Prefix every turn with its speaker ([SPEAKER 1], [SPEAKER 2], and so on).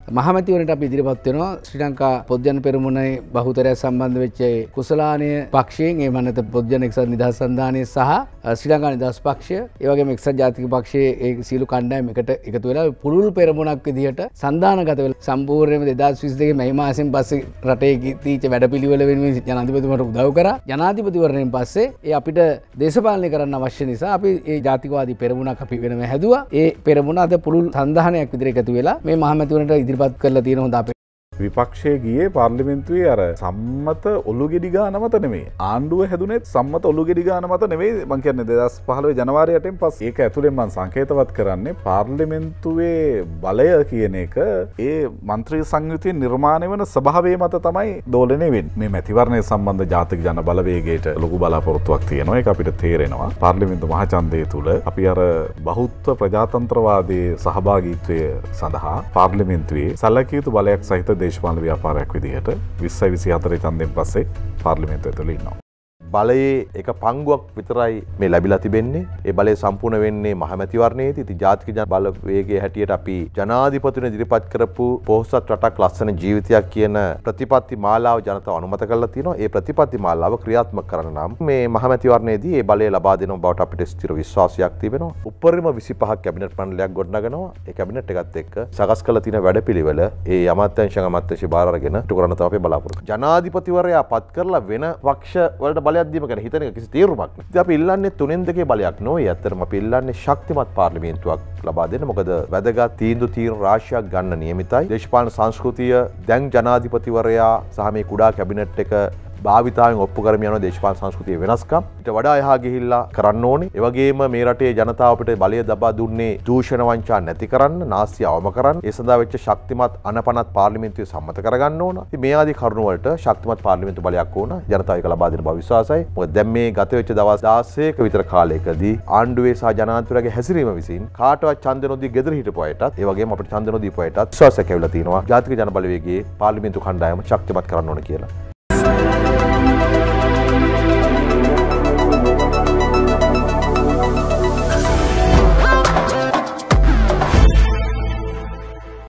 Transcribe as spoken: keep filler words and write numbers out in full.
[SPEAKER 1] මහමැතිවරණයට අපි ඉදිරිපත් වෙනවා ශ්‍රී ලංකා පොත්ජන පෙරමුණේ බහුතරය සම්බන්ධ වෙච්ච කුසලානීය පක්ෂයෙන් ඒ මන්නත පොත්ජන එක්සත් නිදහස් සන්ධානය සහ ශ්‍රී ලංකා නිදහස් පක්ෂය ඒ වගේම එක්සත් ජාතික පක්ෂයේ ඒ සීළු කණ්ඩායම් එකට එකතු වෙලා පුළුල් පෙරමුණක් විදිහට සන්ධානගත වෙලා සම්පූර්ණයෙන්ම දෙදාස් විසි දෙකේ මැයි මාසෙන් පස්සේ රටේ තීච්ච වැඩපිළිවෙල වෙනුවෙන් ජනාධිපතිතුමාට උදව් කරා. ජනාධිපතිවරණයෙන් පස්සේ ඒ අපිට දේශපාලනය කරන්න අවශ්‍ය නිසා අපි ඒ ජාතිකවාදී පෙරමුණක් අපි වෙනම හැදුවා. ඒ පෙරමුණ අද පුළුල් සන්ධානයක් විදිහට එකතු වෙලා මේ මහමැතිවරණයට ඉදිරිපත් කරලා තියෙන හොඳ අපේ
[SPEAKER 2] විපක්ෂයේ ගියේ පාර්ලිමේන්තුවේ අර සම්මත ඔලුගෙඩි ගාන මත නෙමෙයි. ආණ්ඩුව හැදුනේත් සම්මත ඔලුගෙඩි ගාන මත නෙමෙයි. මම කියන්නේ දෙදාස් පහළොව ජනවාරි අටෙන් පස්සේ ඒක ඇතුලෙන් මම සංකේතවත් කරන්නේ පාර්ලිමේන්තුවේ බලය කියන එක ඒ മന്ത്രി සංයුතිය නිර්මාණය වෙන ස්වභාවය මත තමයි දෝලණය වෙන්නේ. මේ මැතිවරණය සම්බන්ධ ජාතික ජන බලවේගයට ලොකු බලාපොරොත්තුවක් තියෙනවා. ඒක අපිට තේරෙනවා. පාර්ලිමේන්තු මහාචන්දය තුල අපි අර බහුත්ව ප්‍රජාතන්ත්‍රවාදයේ සහභාගීත්වය සඳහා පාර්ලිමේන්තුවේ සැලකිය යුතු බලයක් සහිත දේශපාලන ව්‍යාපාරයක් විදිහට විස්සයි විසි හතරේ ඡන්දයෙන් පස්සේ පාර්ලිමේන්තුව ඇතුළේ ඉන්නවා.
[SPEAKER 3] බලයේ එක පංගුවක් විතරයි මේ ලැබිලා තිබෙන්නේ. ඒ බලය සම්පූර්ණ වෙන්නේ මහමැතිවරණයේදී. ඉතින් ජාතික ජන බලවේගයේ හැටියට අපි ජනාධිපතිතුමා ඉදිරිපත් කරපු පොහොසත් රටක් ලස්සන ජීවිතයක් කියන ප්‍රතිපත්ති මාලාව ජනතාව අනුමත කරලා තියෙනවා. ඒ ප්‍රතිපත්ති මාලාව ක්‍රියාත්මක කරන නම් මේ මහමැතිවරණයේදී ඒ බලය ලබා දෙන බවට අපිට ස්ථිර විශ්වාසයක් තිබෙනවා. උපරිම විසි පහක් කැබිනට් මණ්ඩලයක් ගොඩනගනවා. ඒ කැබිනට් එකත් එක්ක සකස් කරලා තියෙන වැඩපිළිවෙල ඒ අමාත්‍යාංශ අමාත්‍යාංශ බාර අරගෙන ඉටු කරන්න තමයි අපි බලාපොරොත්තු. ජනාධිපතිවරයා පත් කරලා වෙන පක්ෂ වලට බලයක් දීම ගැන හිතන එක කිසි තීරුමක් නැහැ. ඉතින් අපි ඉල්ලන්නේ තුනෙන් දෙකේ බලයක් නෙවෙයි. ඇත්තටම අපි ඉල්ලන්නේ ශක්තිමත් පාර්ලිමේන්තුවක් ලබා දෙන්න. මොකද වැදගත් තීන්දුව තීරණ රාශියක් ගන්න නියමිතයි. දේශපාලන සංස්කෘතිය දැන් ජනාධිපතිවරයා සහ මේ කුඩා කැබිනට් එක භාවිතාවෙන් ඔප්පු කරමින් යන දේශපාලන සංස්කෘතියේ වෙනස්කම් ඊට වඩා එහා ගිහිල්ලා කරන්න ඕනේ. ඒ වගේම මේ රටේ ජනතාව අපිට බලය දබා දුන්නේ දූෂණ වංචා නැති කරන්න, නාස්තිය අවම කරන්න. ඒ සඳහා වෙච්ච ශක්තිමත් අනපනත් පාර්ලිමේන්තුවේ සම්මත කරගන්න ඕන. ඉතින් මේ ආදී කරුණු වලට ශක්තිමත් පාර්ලිමේන්තු බලයක් ඕන. ජනතාව ඒක ලබා දෙන බව විශ්වාසයි. මොකද දැන් මේ ගත වෙච්ච දවස් දාසයක විතර කාලයකදී ආණ්ඩුවේ සහ ජනාධිපතිවරයාගේ හැසිරීම විසින් කාටවත් ඡන්ද නොදී ගෙදර හිටපු අයටත් ඒ වගේම අපිට ඡන්ද නොදීපු අයටත් විශ්වාසයක් ඇවිල්ලා තියෙනවා. ජාතික ජන බලවේගයේ පාර්ලිමේන්තු කණ්ඩායම ශක්තිමත් කරන්න ඕන කියලා.